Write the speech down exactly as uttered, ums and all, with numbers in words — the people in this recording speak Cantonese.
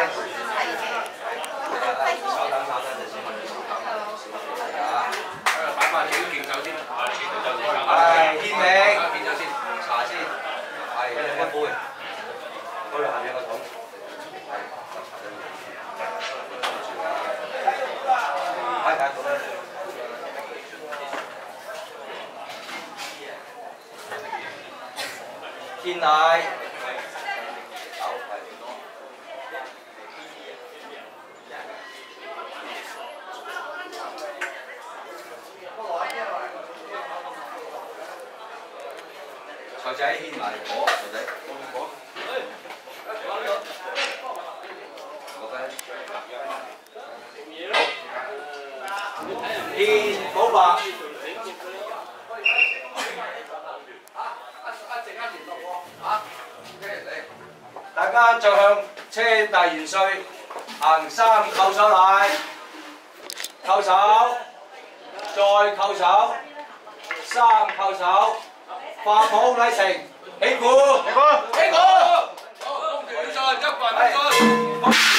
稍等稍等陣先，我哋稍等。係啊，誒擺埋你啲勁酒先，係勁酒先。係獻明，獻酒先，茶先，係一杯。嗰度下邊個桶，係茶茶對面。係係咁樣。鮮奶。 財仔獻埋果，財仔果。獻寶白。大家就向車大元帥行三叩首禮，叩首，再叩首，三叩首。 化寶禮成，起鼓，起鼓，起鼓！好，恭喜發財，一帆風順。